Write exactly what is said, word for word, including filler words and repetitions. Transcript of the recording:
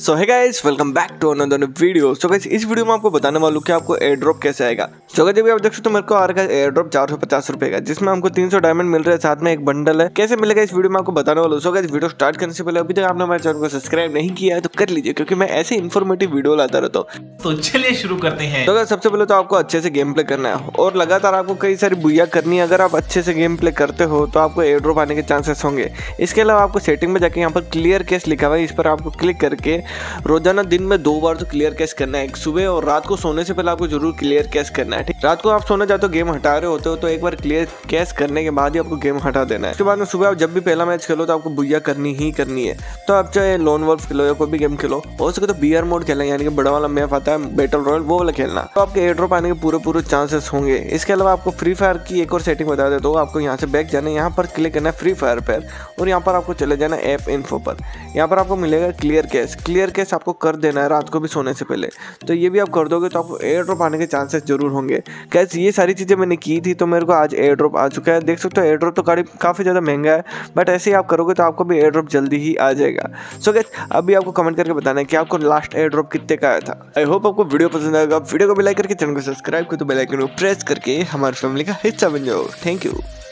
So hey guys, welcome back to another video. So guys, इस video में आपको बताने वाला हूँ कि आपको एयर ड्रॉप कैसे आएगा। सो गाइस, अभी आप देख सकते हो मेरे को आ रहा है एयर ड्रॉप चार सौ पचास रुपए का, जिसमें हमको तीन सौ डायमंड मिल रहे हैं, साथ में एक बंडल है। कैसे मिलेगा इस वीडियो में आपको बताने वाला हूँ। सो गाइस, वीडियो स्टार्ट करने से पहले अभी तक आपने हमारे चैनल को सब्सक्राइब नहीं किया है तो कर लीजिए, क्योंकि मैं ऐसे इन्फॉर्मेटिव वीडियो लाता रहता हूँ। तो चलिए शुरू करते हैं। तो गाइस, सबसे पहले तो आपको अच्छे से गेम प्ले करना है और लगातार आपको कई सारी बुइया करनी है। अगर आप अच्छे से गेम प्ले करते हो तो आपको एयर ड्रॉप आने के चांसेस होंगे। इसके अलावा आपको सेटिंग में जाके यहाँ पर क्लियर केस लिखा हुआ है, इस पर आपको क्लिक करके रोजाना दिन में दो बार तो क्लियर कैश करना है। एक सुबह और रात को सोने से पहले आपको जरूर क्लियर कैश करना है। ठीक, रात को आप सोने जाते हो गेम हटा रहे होते हो तो एक बार क्लियर कैश करने के बाद ही आपको गेम हटा देना है। उसके बाद में सुबह आप जब भी पहला मैच खेलो तो आपको बुइया करनी ही करनी है। तो आप चाहे लोन वॉल्फ खेलो या कोई भी गेम खेलो, हो सके तो बीआर मोड खेलना, यानी कि बड़ा वाला मैप आता है बैटल रॉयल, वो वाला खेलना, तो आपके एयर ड्रॉप आने के पूरे पूरे चांसेस होंगे। इसके अलावा आपको फ्री फायर की एक और सेटिंग बता देता हूँ। आपको यहाँ से बैक जाना है, यहाँ पर क्लिक करना है फ्री फायर पर और यहाँ पर आपको चले जाना है ऐप इन्फो पर। यहाँ पर आपको मिलेगा क्लियर कैश। क्लियर कैश आपको कर देना है रात को भी सोने से पहले। तो ये भी आप कर दोगे तो आपको एयर ड्रॉप आने के चांसेस जरूर होंगे। कैसे ये सारी चीज़ें मैंने की थी तो मेरे को आज एयर ड्रॉप आ चुका है। देख सकते हो एयर ड्रॉप तो काफ़ी ज़्यादा महंगा है, बट ऐसे ही आप करोगे तो आपको भी एयर ड्रॉप जल्दी ही आ जाएगा। सो गाइस, अभी आपको कमेंट करके बताना है कि आपको लास्ट एयर ड्रॉप कितने का आया था। आई होप आपको वीडियो पसंद आएगा। वीडियो को भी लाइक करके चैनल को सब्सक्राइब कर, तो बेल आइकन को प्रेस करके हमारी फैमिली का हिस्सा बन जाओ। Thank you.